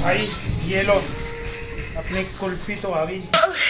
भाई ये लो अपनी कुल्फी तो आ गई।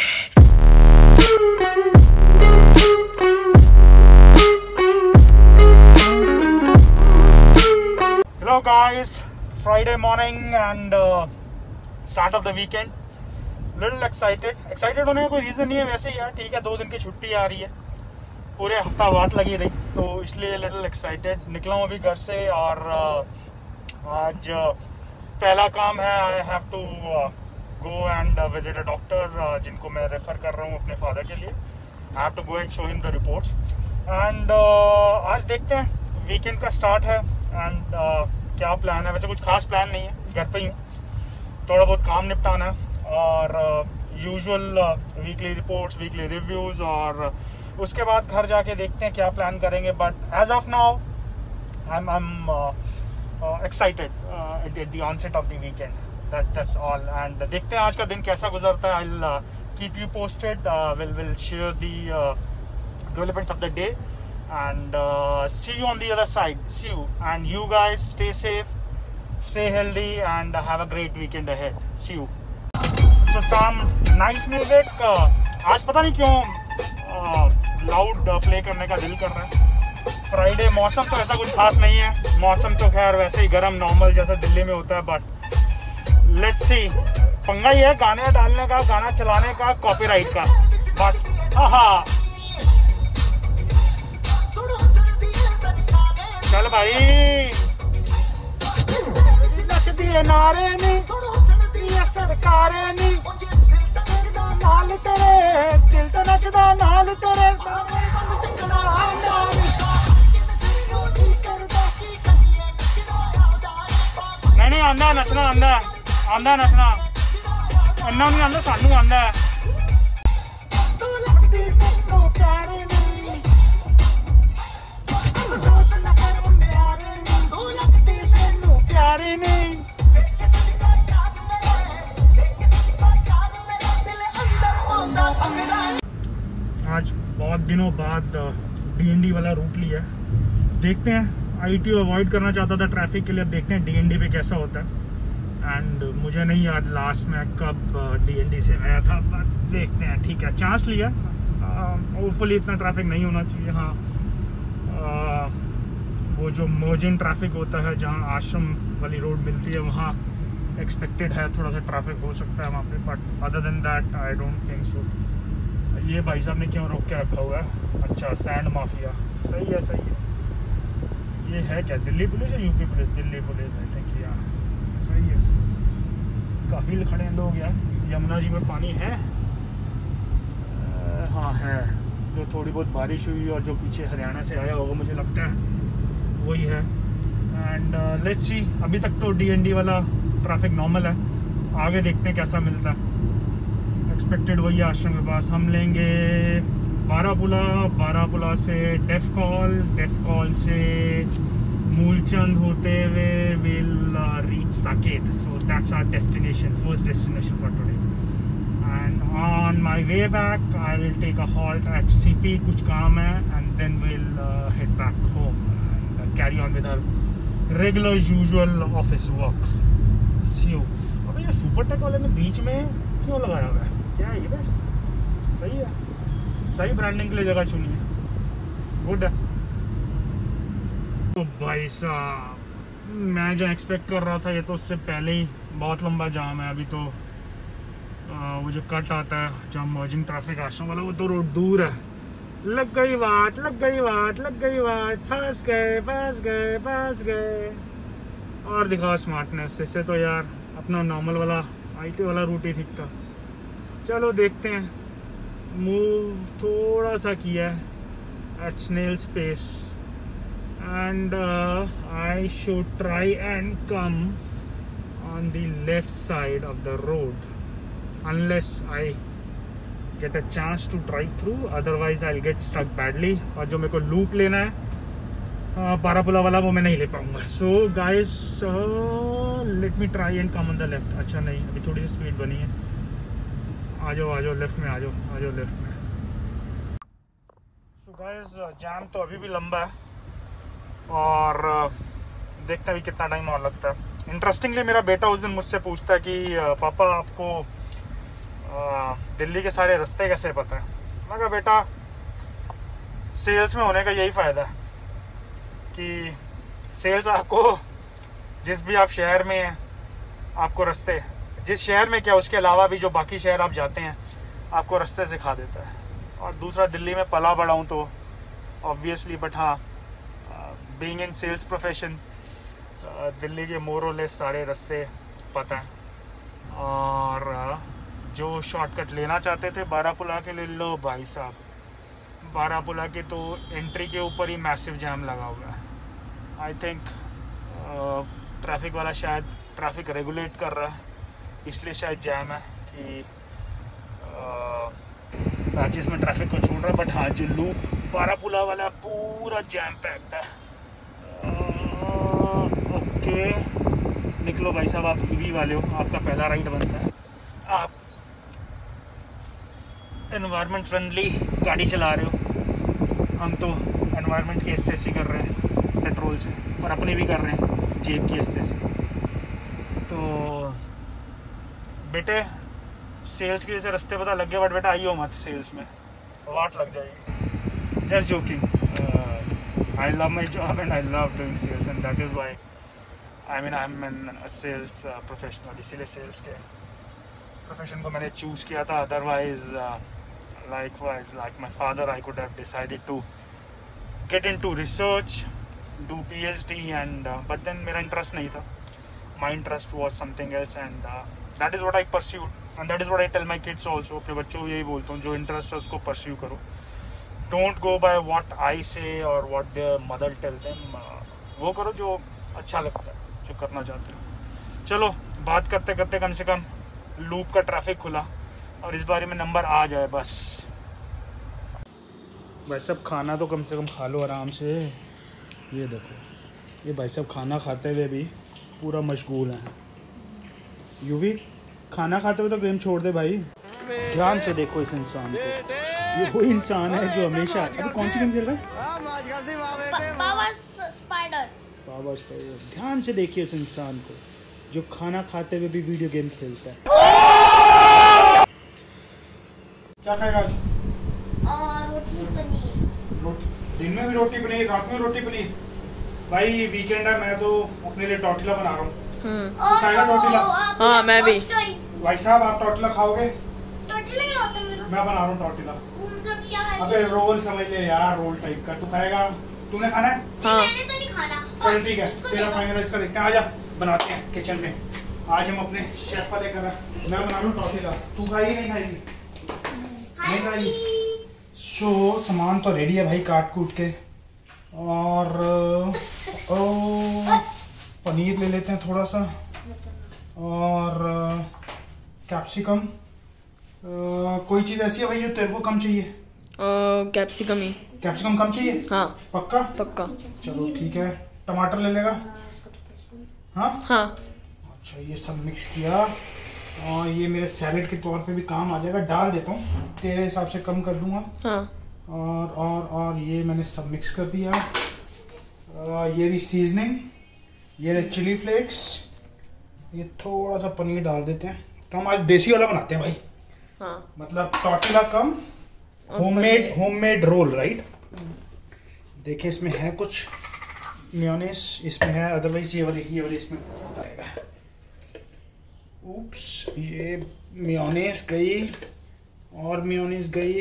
Hello guys, Friday morning and start of the weekend. Little excited होने का कोई रीज़न नहीं है, वैसे ही यार ठीक है, 2 दिन की छुट्टी आ रही है, पूरे हफ्ता वाट लगी रही, तो इसलिए लिटिल एक्साइटेड। निकला हूँ अभी घर से और आज पहला काम है, I have to go and visit a doctor जिनको मैं रेफ़र कर रहा हूँ अपने फादर के लिए। I have to go and show him the reports and आज देखते हैं, वीकेंड का स्टार्ट है एंड क्या प्लान है। वैसे कुछ खास प्लान नहीं है, घर पे ही हूँ, थोड़ा बहुत काम निपटाना है और usual weekly reports, weekly reviews, और उसके बाद घर जाके देखते हैं क्या प्लान करेंगे। But as of now I am excited at the onset of the weekend, that's all. And देखते हैं आज का दिन कैसा गुजरता है। I will keep you posted, will share the developments of the day and see you on the other side. See you, and you guys stay safe, stay healthy, and have a great weekend ahead. See you. So some nice music. आज पता नहीं क्यों loud play करने का दिल कर रहा है। फ्राइडे, मौसम तो ऐसा कुछ खास नहीं है, मौसम तो खैर वैसे ही गर्म नॉर्मल जैसा दिल्ली में होता है, बट लेट्स सी, पंगा ही है गाने डालने का, गाना चलाने का, कॉपीराइट का। बट हाँ, चल भाई, नचदी नारे नी सरकारे नी, नाल तेरे दिल तो नचदा नाल तेरे। नहीं आंदा नचना, आंदा नचना, इन्ना नहीं आंदा, सानू आंदा है। आज बहुत दिनों बाद DND वाला रूट लिया है, देखते हैं। IT अवॉइड करना चाहता था ट्रैफिक के लिए, अब देखते हैं DND पे कैसा होता है। एंड मुझे नहीं याद लास्ट में कब DND से आया था, बट देखते हैं। ठीक है, चांस लिया, होपफुली इतना ट्रैफिक नहीं होना चाहिए। हाँ, वो जो मर्जिंग ट्रैफिक होता है जहाँ आश्रम वाली रोड मिलती है, वहाँ एक्सपेक्टेड है थोड़ा सा ट्रैफिक हो सकता है वहाँ पे, but other than that I don't think so. ये भाई साहब ने क्यों रोक के रखा हुआ है? अच्छा, सैंड माफिया, सही है सही है। ये है क्या, दिल्ली पुलिस या UP police? Delhi police I think, यार सही है। काफ़ी खड़े हैं लोग यार। यमुना जी में पानी है? हाँ है, जो थोड़ी बहुत बारिश हुई और जो पीछे हरियाणा से आया होगा मुझे लगता है वही है। एंड लेट्स सी, अभी तक तो DND वाला ट्रैफिक नॉर्मल है, आगे देखते हैं कैसा मिलता है। एक्सपेक्टेड वही आश्रम के पास हम लेंगे बारापुला से डेफ कॉल से मूलचंद होते हुए will reach Saket. So that's our destination, first destination for today. And on my way back I will take a halt at CP, कुछ काम है, and then will head back home and carry on with our regular usual office work. See you. अबे ये super take वाले ने बीच में क्यों लगाया हुआ है? क्या है ये भाई? सही है, सही ब्रांडिंग के लिए जगह चुनी है, गुड है। तो भाई साहब, मैं जो एक्सपेक्ट कर रहा था ये तो उससे पहले ही बहुत लंबा जाम है। अभी तो वो जो कट आता है जहाँ मर्जिंग ट्रैफिक आश्रम वाला, वो तो रोड दूर है। लग गई वाट, फंस गए। और दिखाओ स्मार्टनेस, इससे तो यार अपना नॉर्मल वाला IT वाला रूट ही ठीक था। चलो देखते हैं, मूव थोड़ा सा किया है at snail space and I should try and come on the left side of the road unless I get a chance to drive through, otherwise I will get stuck badly. और जो मेरे को loop लेना है बारापुला वाला, वो मैं नहीं ले पाऊंगा। So guys, let me try and come on the left. अच्छा नहीं, अभी थोड़ी सी स्पीड बनी है। आ जाओ लेफ्ट में, आ जाओ लेफ्ट में। सो गाइस, जाम तो अभी भी लंबा है और देखते हैं अभी कितना टाइम और लगता है। इंटरेस्टिंगली मेरा बेटा उस दिन मुझसे पूछता है कि पापा आपको दिल्ली के सारे रास्ते कैसे पता है। मैं कहा बेटा सेल्स में होने का यही फ़ायदा है कि सेल्स आपको जिस भी आप शहर में हैं आपको रास्ते, जिस शहर में क्या उसके अलावा भी जो बाकी शहर आप जाते हैं आपको रास्ते सिखा देता है। और दूसरा दिल्ली में पला बड़ा हूँ तो ऑब्वियसली, बट हाँ being in sales profession Delhi के मोर और लेस सारे रास्ते पता है। और जो शॉर्टकट लेना चाहते थे बारापुला के ले लो भाई साहब, बारापुला के तो एंट्री के ऊपर ही मैसिव जैम लगा हुआ है। आई थिंक ट्रैफिक वाला शायद ट्रैफिक रेगुलेट कर रहा है, इसलिए शायद जैम है कि पैचेस में ट्रैफिक को छोड़ रहा है। बट हाँ जो लूप बारापुला वाला पूरा जैम पैक्ड है। ओके निकलो भाई साहब, आप ईवी वाले हो, आपका पहला राइड बनता है। आप एनवायरनमेंट फ्रेंडली गाड़ी चला रहे हो, हम तो एनवायरनमेंट की इस्तेसी कर रहे हैं पेट्रोल से, और अपनी भी कर रहे हैं जेब की इस्तेसी। तो बेटे सेल्स की जैसे रास्ते पता लग गया, बट बेटा आइयो मत सेल्स में, वाट लग जाएगी। Just joking, I love my job and I love doing sales and that is why I am an sales professional. इसीलिए सेल्स के प्रोफेशन को मैंने चूज़ किया था। Otherwise like my father, I could have decided to get into research, do PhD, and but then मेरा interest नहीं था. My interest was something else, and that is what I pursued, and that is what I tell my kids also. अपने बच्चों को यही बोलता हूँ, जो interest है उसको pursue करो. Don't go by what I say or what their mother tell them. वो करो जो अच्छा लगता है, जो करना चाहते हो। चलो बात करते करते कम से कम लूप का ट्रैफिक खुला और इस बारे में नंबर आ जाए बस। भाई साहब खाना तो कम से कम खा लो आराम से। ये देखो, ये भाई साहब खाना खाते हुए भी पूरा मशगूल हैं। यूं भी खाना खाते हुए तो गेम छोड़ दे भाई। ध्यान से देखो इस इंसान को, ये वही इंसान है जो हमेशा। अभी कौन सी गेम खेल रहा है? Power spider. Power spider. ध्यान से देखिए इस इंसान को जो खाना खाते हुए भी वीडियो गेम खेलता है। क्या खाएगा आज? रोटी पनीर। दिन में भी रोटी पनीर, रात में रोटी पनीर। भाई वीकेंड है, मैं तो अपने लिए टॉर्टिला बना रहा हूँ। खाएगा टॉर्टिला? हाँ मैं भी। भाई साहब आप टॉर्टिला खाओगे? टॉर्टिला क्या होता है? मैं बना रहा हूँ टॉर्टिला। मतलब क्या है? अबे रोल समझ ले यार, रोल टाइप का। तू खाएगा? तूने खाना है? हाँ। मैंने तो नहीं खाना। चल ठीक है, तेरा फाइनल इसका देखते हैं। आजा बनाते हैं किचन में। आज हम अपने शेफ वाले कर रहे हैं। मैं बना लूँ टॉर्टिला, तू खाएगी नहीं खाएगी? नहीं खाएगी। सो सामान तो रेडी है भाई, काट कूट के। और पनीर ले लेते हैं थोड़ा सा, और कैप्सिकम। कोई चीज़ ऐसी है भाई जो तेरे को कम चाहिए? कैप्सिकम ही। कैप्सिकम कम चाहिए? हाँ पक्का? पक्का। चलो ठीक है। टमाटर ले लेगा? हाँ हाँ। अच्छा ये सब मिक्स किया, और ये मेरे सैलेड के तौर पे भी काम आ जाएगा। डाल देता हूँ, तेरे हिसाब से कम कर दूंगा। हाँ। और ये मैंने सब मिक्स कर दिया। ये रही सीजनिंग, ये रही चिली फ्लेक्स, ये थोड़ा सा पनीर डाल देते हैं। तो हम आज देसी वाला बनाते हैं भाई। हाँ। मतलब tortilla cum homemade roll, right? देखिए इसमें है कुछ मेयोनेज़, इसमें है, अदरवाइज ये वाली इसमें आएगा। उप्स, ये मेयोनेज़ गई, और मेयोनेज़ गई,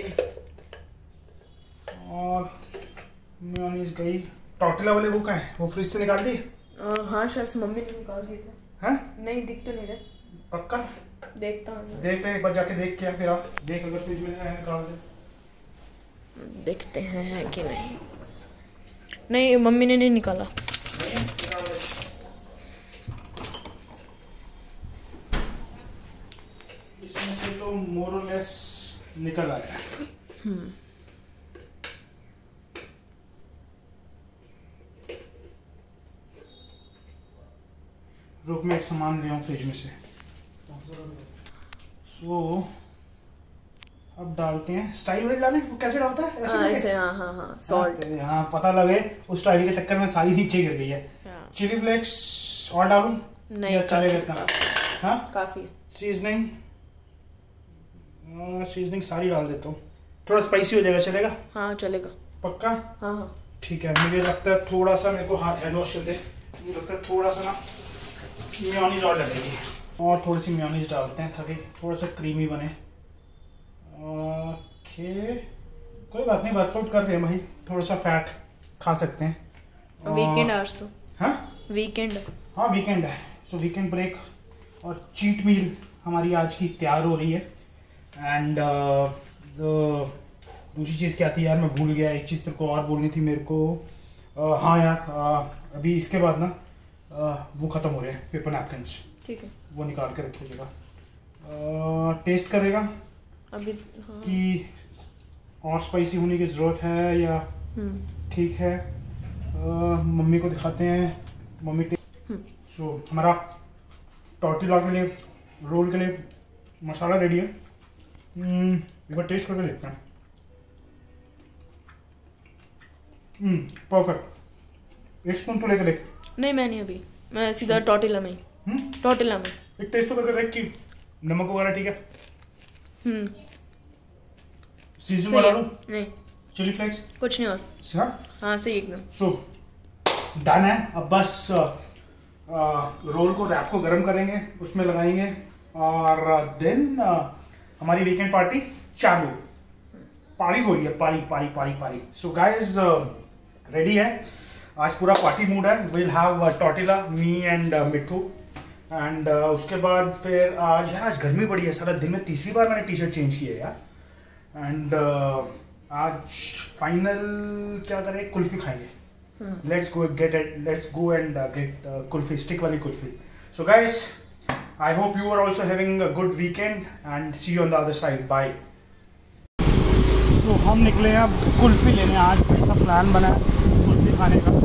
और मेयोनेज़ गई। टॉर्टिला वाले वो कहाँ है? वो फ्रिज से निकाल दी? हाँ शायद से मम्मी ने निकाल दिए थे। हैं? नहीं दिख तो नहीं रहे। पक्का? देखता हूँ। देख ले एक बार जाके, देख के फिर आप देख, अगर फ्रिज में है निकाल दे। देखते हैं कि नहीं। नहीं मम्मी ने नहीं निकाला। इसमें से तो मोर और लेस निकल आया। रुक मैं एक सामान ले आऊँ फ्रिज में से। सो अब डालते हैं। स्टाइल वेल डालें? वो कैसे डालता है? ऐसे? हाँ सॉल्ट। हाँ पता लगे उस स्टाइल के चक्कर में सारी नीचे गिर गई है। चिली फ्लेक्स और डालूं? नहीं चलेगा इतना? हाँ काफी। सीजनिंग सारी डाल देता हूँ, थोड़ा स्पाइसी हो जाएगा, चलेगा? हाँ चलेगा। पक्का? हाँ हाँ ठीक है। मुझे लगता है थोड़ा सा मेरे को, हाँ हैंड वॉश दे, मुझे लगता है थोड़ा सा ना मेयोनीज और लगेगी, और थोड़ी सी मेयोनीज डालते हैं ताकि थोड़ा सा क्रीमी बने। ओके कोई बात नहीं, वर्कआउट कर रहे हैं भाई, थोड़ा सा फैट खा सकते हैं। वीकेंड आज तो। हाँ वीकेंड। हाँ वीकेंड है, सो वीकेंड ब्रेक और चीट मील हमारी आज की तैयार हो रही है। एंड दूसरी चीज़ क्या थी यार, मैं भूल गया, एक चीज़ तेरे को और बोलनी थी मेरे को। हाँ यार अभी इसके बाद ना वो ख़त्म हो रहे हैं पेपर नैपकिन्स, ठीक है, वो निकाल के रखिएगा। टेस्ट करेगा अभी हाँ। कि और स्पाइसी होने की ज़रूरत है या ठीक है। मम्मी को दिखाते हैं, मम्मी सो हमारा टॉर्टिला के लिए, रोल के लिए मसाला रेडी है। एक बार टेस्ट करके देखते हैं। परफेक्ट। एक स्पून तो लेके देख। नहीं मैं नहीं, अभी मैं सीधा टॉर्टिला में ही। टॉर्टिला में एक टेस्ट तो करके देख कि नमक वगैरह ठीक है। सीजन वाला लूं? नहीं चिली फ्लेक्स कुछ नहीं और। हाँ सही एकदम। सो डन है। अब बस रोल को, रैप को गर्म करेंगे, उसमें लगाएंगे, और देन हमारी वीकेंड पार्टी चालू। पारी हो रही है, पारी। सो गाइस रेडी है, आज पूरा पार्टी मूड है। Will have tortilla, me and Mitthu. And उसके बाद फिर यार आज गर्मी बड़ी है, सारा दिन में तीसरी बार मैंने टी शर्ट चेंज की है यार। एंड आज फाइनल क्या करें, कुल्फी खाएंगे। Let's go and get kulfi, stick वाली kulfi. So guys I hope you are also having a good weekend and see you on the other side. Bye. तो हम निकले हैं अब कुल्फी लेने, आज ऐसा प्लान बना है कुल्फी खाने का।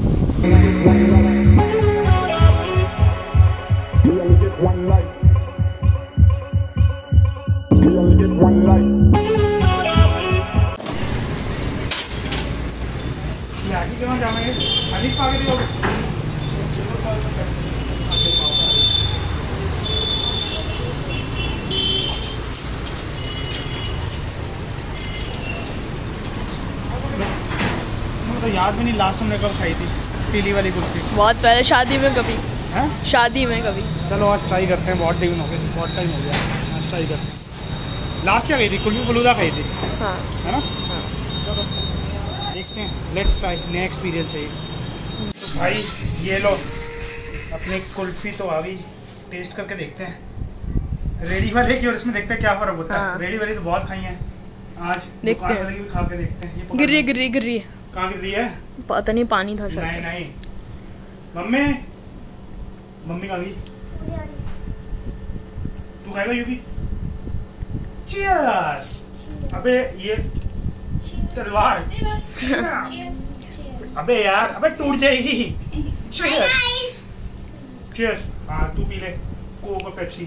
आगे कहाँ जाएंगे? अभी आगे देखो। तो याद भी नहीं लास्ट हमने कब खाई थी पीली वाली कुल्फी। बहुत पहले, शादी में कभी। हैं? शादी में कभी। चलो आज ट्राई करते हैं, बहुत टाइम हो गया, बहुत टाइम हो गया, आज ट्राई करते हैं। लास्ट क्या खाई थी? कुल्फी फलूदा खाई थी। हाँ है ना? हाँ चलो देखते हैं, लेट्स ट्राई, नया एक्सपीरियंस है ये। तो भाई ये लो अपनी कुल्फी तो आ गई, टेस्ट करके देखते हैं रेडी वाले की और इसमें, देखते हैं क्या फ़र्क होता है। रेडी वाली तो बहुत खाई है, आज देखते हैं, भी खा के देखते हैं। गिर रही है। कहाँ गिर रही है? पता नहीं, पानी था शायद। हाँ। नहीं मम्मी कहाँ गई? तू खाएगा यूपी? चीयर्स। अबे ये तलवार, अबे यार, अबे टूट जाएगी। चीयर्स। चीयर्स। हाँ तू पी ले कोक और पेप्सी।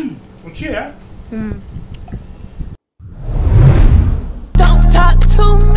अच्छी है यार। Don't talk too